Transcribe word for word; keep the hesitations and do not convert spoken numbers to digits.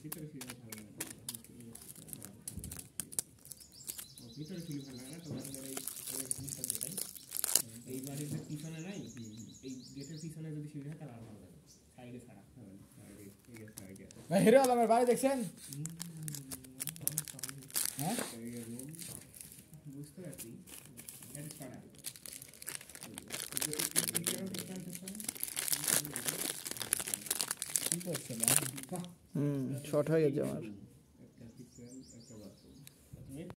ভিতরে ফিরে ভালো লাগে ভিতরে ফিরে ভালো লাগে না তোমার এই এই জিনিসটা দেখাই এই বাড়ির যে পিছনে নাই এই গেটের পিছনে যদি সিঁড়ি হয় তাহলে আর ভালো লাগে সাইডে ছাড়া সাইডে ঠিক আছে সাইডে ভাই হিরো আলমের বাড়ি দেখছেন হ্যাঁ বুঝতে পারছি এটা ছাড়া কি করছে না হুম শর্ট হয়ে গেছে আমার